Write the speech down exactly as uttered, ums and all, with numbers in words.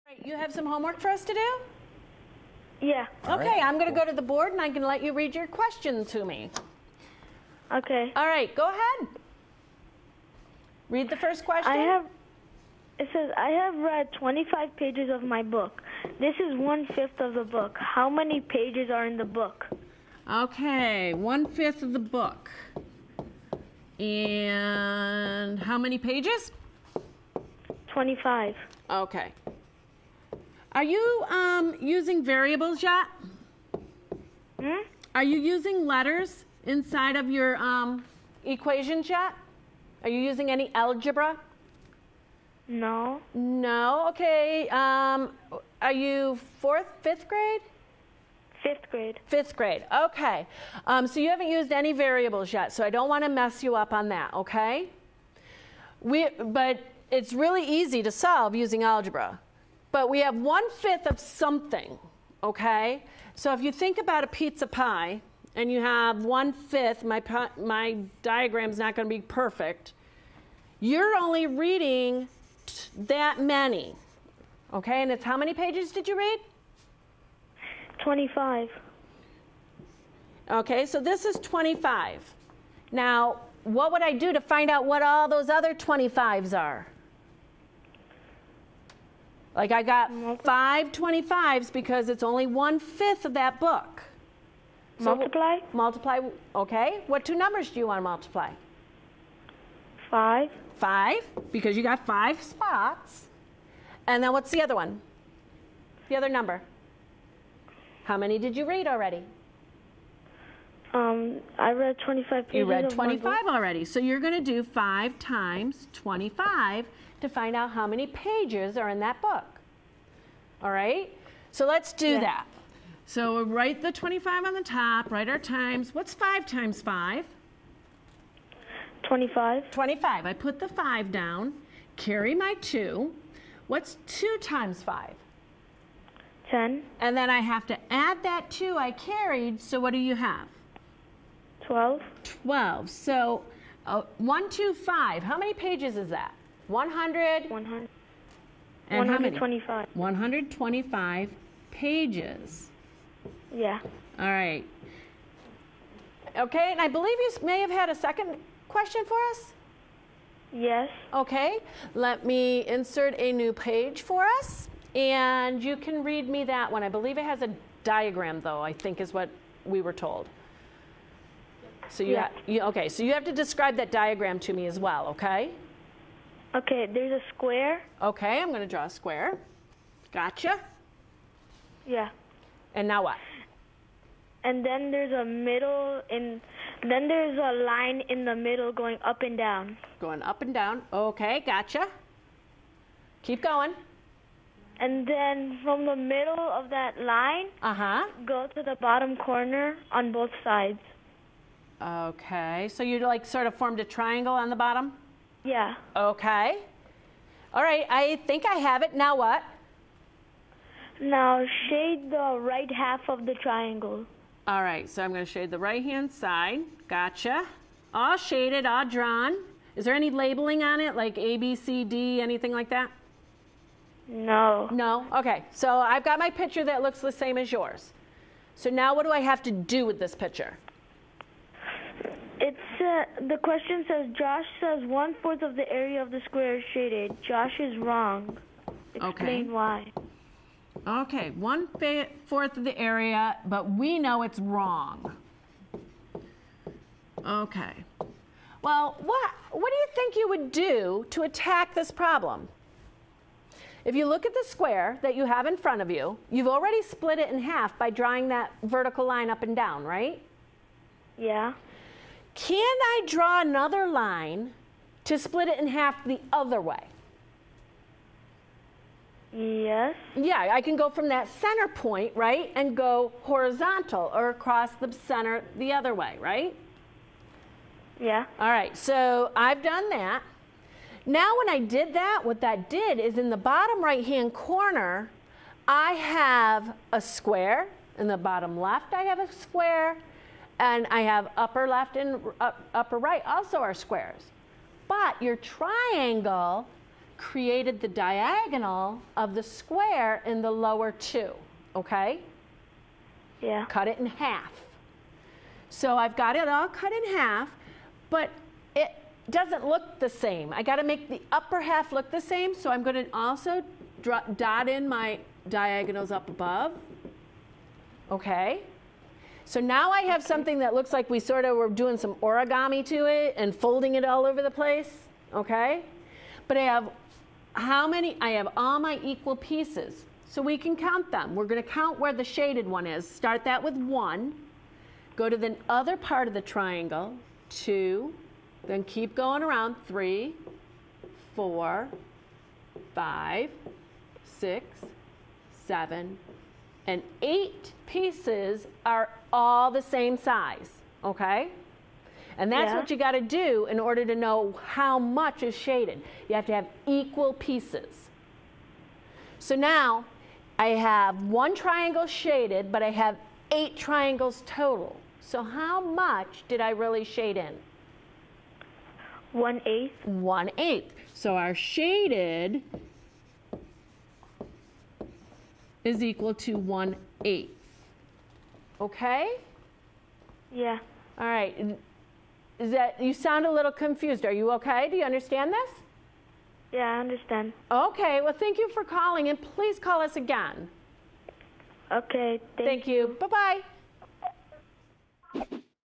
Right, you have some homework for us to do? Yeah. Okay, right, I'm going to cool. go to the board and I can let you read your question to me. Okay. All right, go ahead. Read the first question. I have, it says, I have read twenty-five pages of my book. This is one-fifth of the book. How many pages are in the book? Okay, one-fifth of the book. And how many pages? twenty-five. Okay. Are you um, using variables yet? Hmm? Are you using letters inside of your um, equations yet? Are you using any algebra? No. No. Okay. Um, are you fourth, fifth grade? Fifth grade. Fifth grade. Okay. Um, so you haven't used any variables yet, so I don't want to mess you up on that. Okay. We, but it's really easy to solve using algebra. But we have one-fifth of something, okay? So if you think about a pizza pie, and you have one-fifth, my, my diagram's not going to be perfect, you're only reading t- that many, okay? And it's how many pages did you read? twenty-five. Okay, so this is twenty-five. Now, what would I do to find out what all those other twenty-fives are? Like I got five twenty-fives because it's only one-fifth of that book. So Multiply? Multiply, okay. What two numbers do you want to multiply? Five. Five, because you got five spots. And then what's the other one? The other number. How many did you read already? Um, I read twenty-five pages. You read of my book. twenty-five already. So you're going to do five times twenty-five to find out how many pages are in that book. All right? So let's do Yeah. that. So we'll write the twenty-five on the top, write our times. What's five times five? twenty-five. twenty-five. I put the five down, carry my two. What's two times five? ten. And then I have to add that two I carried, so what do you have? twelve. twelve. So uh, one, two, five. How many pages is that? one hundred. one hundred. And how many? one hundred twenty-five. one hundred twenty-five pages. Yeah. All right. Okay, and I believe you may have had a second question for us. Yes. Okay, let me insert a new page for us, and you can read me that one. I believe it has a diagram, though, I think is what we were told. So you, Yeah. ha- you okay, so you have to describe that diagram to me as well, okay? Okay, there's a square. Okay, I'm going to draw a square. Gotcha. Yeah. And now what? And then there's a middle in then there's a line in the middle going up and down. Going up and down. Okay, gotcha. Keep going. And then from the middle of that line, Uh-huh. go to the bottom corner on both sides. Okay, so you like sort of formed a triangle on the bottom? Yeah. Okay. All right, I think I have it. Now what? Now shade the right half of the triangle. All right, so I'm going to shade the right-hand side. Gotcha. All shaded, all drawn. Is there any labeling on it, like A, B, C, D, anything like that? No. No? Okay, so I've got my picture that looks the same as yours. So now what do I have to do with this picture? It's uh, the question says Josh says one fourth of the area of the square is shaded. Josh is wrong. Explain Okay. why. Okay, one fa- fourth of the area, but we know it's wrong. Okay. Well, what, what do you think you would do to attack this problem? If you look at the square that you have in front of you, you've already split it in half by drawing that vertical line up and down, right? Yeah. Can I draw another line to split it in half the other way? Yes. Yeah, I can go from that center point, right, and go horizontal or across the center the other way, right? Yeah. All right, so I've done that. Now when I did that, what that did is in the bottom right-hand corner, I have a square. In the bottom left, I have a square. And I have upper left and up, upper right also are squares. But your triangle created the diagonal of the square in the lower two, okay? Yeah. Cut it in half. So I've got it all cut in half, but it doesn't look the same. I got to make the upper half look the same, so I'm going to also dot in my diagonals up above. Okay. So now I have something that looks like we sort of were doing some origami to it and folding it all over the place. Okay. But I have how many? I have all my equal pieces. So we can count them. We're going to count where the shaded one is. Start that with one. Go to the other part of the triangle, two. Then keep going around, three, four, five, six, seven, and eight pieces are all the same size, okay? And that's Yeah. what you got to do in order to know how much is shaded. You have to have equal pieces. So now I have one triangle shaded, but I have eight triangles total. So how much did I really shade in? One eighth. One eighth. So our shaded is equal to one eighth. Okay? Yeah. All right. Is that, you sound a little confused. Are you okay? Do you understand this? Yeah, I understand. Okay. Well, thank you for calling, and please call us again. Okay. Thank, Thank you. Bye-bye.